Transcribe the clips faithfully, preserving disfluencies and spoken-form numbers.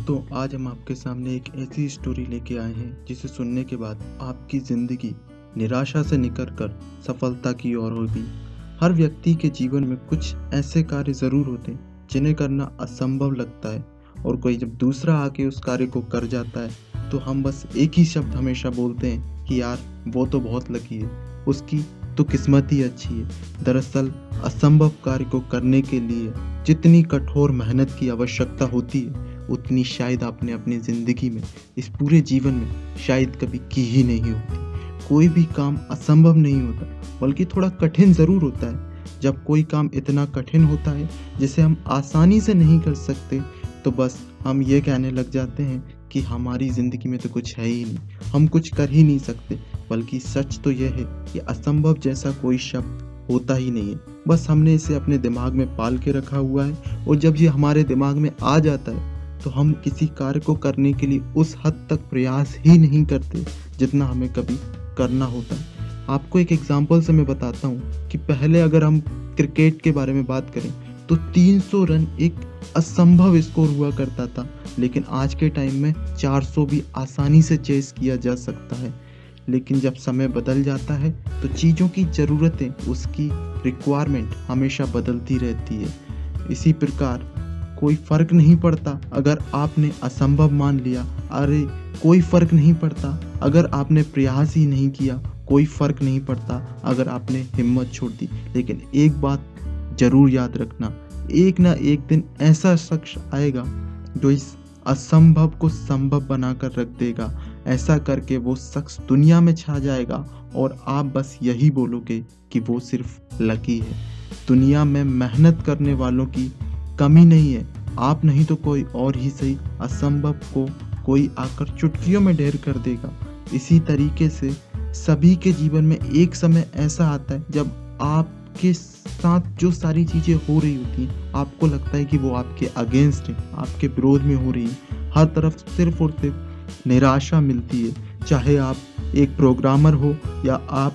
दोस्तों, आज हम आपके सामने एक ऐसी स्टोरी लेके आए हैं जिसे सुनने के बाद आपकी ज़िंदगी निराशा से निकलकर सफलता की ओर होगी। हर व्यक्ति के जीवन में कुछ ऐसे कार्य ज़रूर होते हैं जिन्हें करना असंभव लगता है, और कोई जब दूसरा आके उस कार्य को कर जाता है तो हम बस एक ही शब्द हमेशा बोलते हैं कि यार वो तो बहुत लकी है, उसकी तो किस्मत ही अच्छी है। दरअसल असंभव कार्य को करने के लिए जितनी कठोर मेहनत की आवश्यकता होती है उतनी शायद आपने अपनी ज़िंदगी में, इस पूरे जीवन में शायद कभी की ही नहीं होती। कोई भी काम असंभव नहीं होता, बल्कि थोड़ा कठिन ज़रूर होता है। जब कोई काम इतना कठिन होता है जिसे हम आसानी से नहीं कर सकते, तो बस हम ये कहने लग जाते हैं कि हमारी ज़िंदगी में तो कुछ है ही नहीं, हम कुछ कर ही नहीं सकते। बल्कि सच तो यह है कि असंभव जैसा कोई शब्द होता ही नहीं है। बस हमने इसे अपने दिमाग में पाल के रखा हुआ है, और जब ये हमारे दिमाग में आ जाता है तो हम किसी कार्य को करने के लिए उस हद तक प्रयास ही नहीं करते जितना हमें कभी करना होता है। आपको एक एग्जांपल से मैं बताता हूँ कि पहले अगर हम क्रिकेट के बारे में बात करें तो तीन सौ रन एक असंभव स्कोर हुआ करता था, लेकिन आज के टाइम में चार सौ भी आसानी से चेस किया जा सकता है। लेकिन जब समय बदल जाता है तो चीज़ों की ज़रूरतें, उसकी रिक्वायरमेंट हमेशा बदलती रहती है। इसी प्रकार कोई फ़र्क नहीं पड़ता अगर आपने असंभव मान लिया, अरे कोई फ़र्क नहीं पड़ता अगर आपने प्रयास ही नहीं किया, कोई फ़र्क नहीं पड़ता अगर आपने हिम्मत छोड़ दी। लेकिन एक बात ज़रूर याद रखना, एक ना एक दिन ऐसा शख्स आएगा जो इस असंभव को संभव बनाकर रख देगा। ऐसा करके वो शख्स दुनिया में छा जाएगा और आप बस यही बोलोगे कि वो सिर्फ लकी है। दुनिया में मेहनत करने वालों की कमी नहीं है, आप नहीं तो कोई और ही सही, असंभव को कोई आकर चुटकियों में ढेर कर देगा। इसी तरीके से सभी के जीवन में एक समय ऐसा आता है जब आपके साथ जो सारी चीज़ें हो रही होती हैं, आपको लगता है कि वो आपके अगेंस्ट है, आपके विरोध में हो रही है। हर तरफ सिर्फ और सिर्फ निराशा मिलती है। चाहे आप एक प्रोग्रामर हो या आप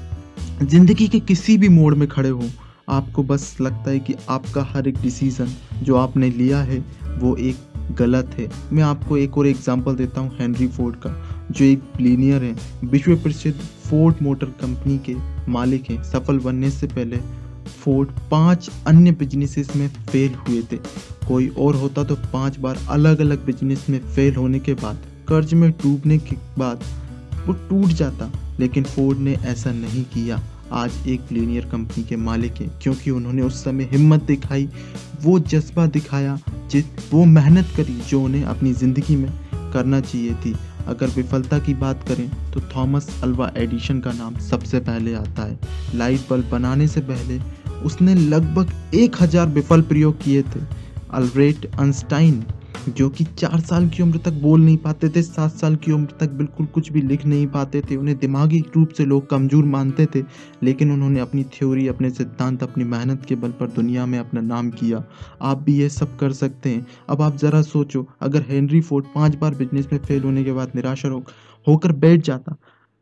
ज़िंदगी के किसी भी मोड़ में खड़े हो, आपको बस लगता है कि आपका हर एक डिसीज़न जो आपने लिया है वो एक गलत है। मैं आपको एक और एग्जांपल देता हूँ हेनरी फोर्ड का, जो एक बिलियनियर है, विश्व प्रसिद्ध फोर्ड मोटर कंपनी के मालिक हैं। सफल बनने से पहले फोर्ड पांच अन्य बिजनेसेस में फेल हुए थे। कोई और होता तो पांच बार अलग अलग बिजनेस में फेल होने के बाद, कर्ज में डूबने के बाद वो टूट जाता, लेकिन फोर्ड ने ऐसा नहीं किया। आज एक बिलियनियर कंपनी के मालिक हैं क्योंकि उन्होंने उस समय हिम्मत दिखाई, वो जज्बा दिखाया, जिस वो मेहनत करी जो उन्हें अपनी ज़िंदगी में करना चाहिए थी। अगर विफलता की बात करें तो थॉमस अल्वा एडिसन का नाम सबसे पहले आता है। लाइट बल्ब बनाने से पहले उसने लगभग एक हज़ार विफल प्रयोग किए थे। अल्बर्ट आइंस्टाइन, जो कि चार साल की उम्र तक बोल नहीं पाते थे, सात साल की उम्र तक बिल्कुल कुछ भी लिख नहीं पाते थे, उन्हें दिमागी रूप से लोग कमज़ोर मानते थे, लेकिन उन्होंने अपनी थ्योरी, अपने सिद्धांत, अपनी मेहनत के बल पर दुनिया में अपना नाम किया। आप भी ये सब कर सकते हैं। अब आप ज़रा सोचो, अगर हेनरी फोर्ड पाँच बार बिजनेस में फेल होने के बाद निराशा हो होकर बैठ जाता,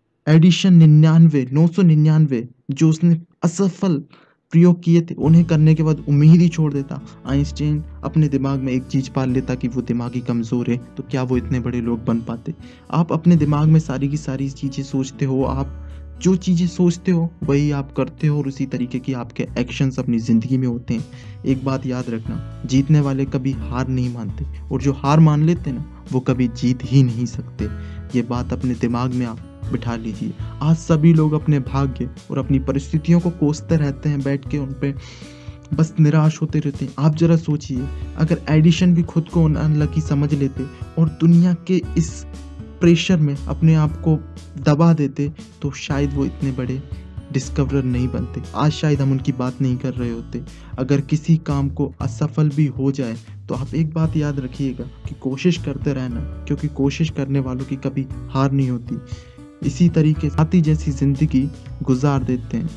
एडिशन निन्यानवे नौ सौ निन्यानवे जो उसने असफल प्रयोग किए थे उन्हें करने के बाद उम्मीद ही छोड़ देता, आइंस्टाइन अपने दिमाग में एक चीज़ पाल लेता कि वो दिमागी कमज़ोर है, तो क्या वो इतने बड़े लोग बन पाते? आप अपने दिमाग में सारी की सारी चीज़ें सोचते हो, आप जो चीज़ें सोचते हो वही आप करते हो, और उसी तरीके की आपके एक्शंस अपनी ज़िंदगी में होते हैं। एक बात याद रखना, जीतने वाले कभी हार नहीं मानते, और जो हार मान लेते ना वो कभी जीत ही नहीं सकते। ये बात अपने दिमाग में आप बिठा लीजिए। आज सभी लोग अपने भाग्य और अपनी परिस्थितियों को कोसते रहते हैं, बैठ के उन पे बस निराश होते रहते हैं। आप जरा सोचिए, अगर एडिशन भी खुद को अनलकी समझ लेते और दुनिया के इस प्रेशर में अपने आप को दबा देते, तो शायद वो इतने बड़े डिस्कवरर नहीं बनते। आज शायद हम उनकी बात नहीं कर रहे होते। अगर किसी काम को असफल भी हो जाए तो आप एक बात याद रखिएगा कि कोशिश करते रहना, क्योंकि कोशिश करने वालों की कभी हार नहीं होती। इसी तरीके साथी जैसी ज़िंदगी गुजार देते हैं।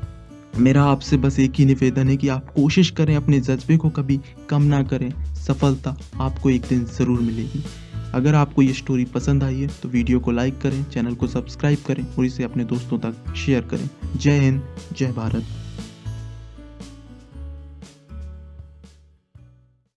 मेरा आपसे बस एक ही निवेदन है कि आप कोशिश करें, अपने जज्बे को कभी कम ना करें। सफलता आपको एक दिन ज़रूर मिलेगी। अगर आपको ये स्टोरी पसंद आई है तो वीडियो को लाइक करें, चैनल को सब्सक्राइब करें और इसे अपने दोस्तों तक शेयर करें। जय हिंद, जय भारत।